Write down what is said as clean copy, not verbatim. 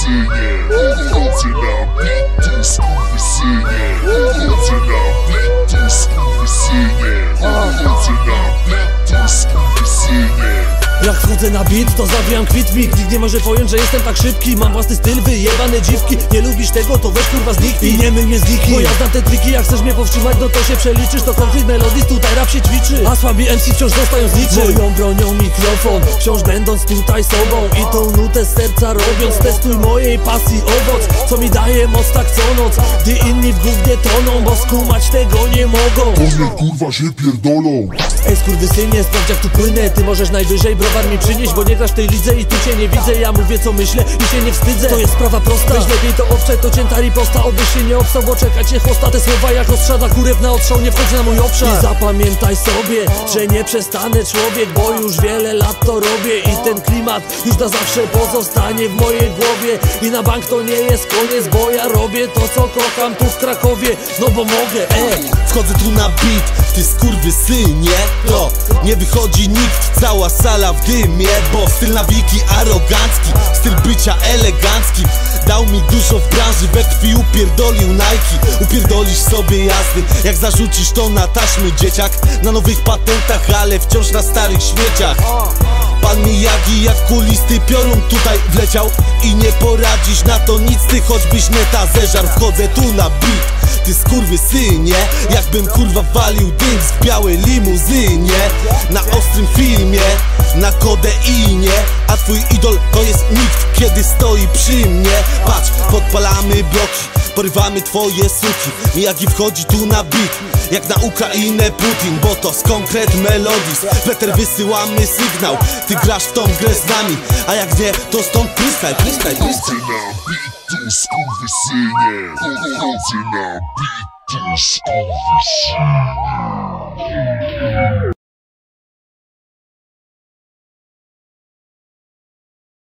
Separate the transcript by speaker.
Speaker 1: skurwysynie. Chodzę na bitu, skurwysynie. Chodzę na bitu, skurwysynie. Chodzę na bitu, skurwysynie.
Speaker 2: Jak wchodzę na beat, to zawijam kwitmik. Nikt nie może pojąć, że jestem tak szybki. Mam własny styl, wyjebane dziwki. Nie lubisz tego, to weź kurwa zniknij. I nie myl mnie z nikim, bo ja znam te triki. Jak chcesz mnie powstrzymać, no to się przeliczysz. To konkret melodis, tutaj rap się ćwiczy. A słabi MC wciąż dostają z niczym. Moją bronią mikrofon, wciąż będąc tutaj sobą. I tą nutę z serca robiąc, testuj mojej pasji owoc, co mi daje moc tak co noc, gdy inni w gównie toną, bo skumać tego nie mogą.
Speaker 1: One kurwa się pierdolą.
Speaker 2: Ej skurwysynie, sprawdź jak tu płynę. Ty możesz najwyżej browar mi przynieść, bo nie grasz w tej lidze i tu cię nie widzę. Ja mówię co myślę i się nie wstydzę. To jest sprawa prosta, weź lepiej to obczaj, to cięta riposta. Obyś się nie obstał, bo czeka cię chłosta. Te słowa jak ostrzada kurew na odstrzał, nie wchodź na mój obszar. I zapamiętaj sobie, że nie przestanę człowiek, bo już wiele lat to robię. I ten klimat już na zawsze pozostanie w mojej głowie. I na bank to nie jest koniec, bo ja robię to co kocham tu w Krakowie. No bo mogę,
Speaker 3: Wchodzę tu na beat, ty skurwysynie. To nie wychodzi nikt, cała sala w dymie. Bo styl nawiki arogancki, styl bycia eleganckim dał mi dużo w branży, we krwi upierdolił Nike. Upierdolisz sobie jazdy, jak zarzucisz to na taśmy. Dzieciak na nowych patentach, ale wciąż na starych śmieciach. Pan Miyagi jak kulisty piorun tutaj wleciał. I nie poradzisz na to nic, ty choćbyś nie ta zeżar. Wchodzę tu na beat, ty skurwysynie. Jakbym kurwa walił dym w białej limuzynie. Na ostrym filmie, na kodeinie. A twój idol to jest nikt, kiedy stoi przy mnie. Patrz, podpalamy bloki, porywamy twoje suki. Miyagi wchodzi tu na beat, jak na Ukrainę Putin, bo to z konkret melodis. Weter wysyłamy sygnał, ty grasz w tą grę z nami. A jak nie, to stąd pryskaj, pryskaj, pryskaj.
Speaker 1: Chodzę na bitu, skurwysynie. Chodzę na bitu, skurwysynie.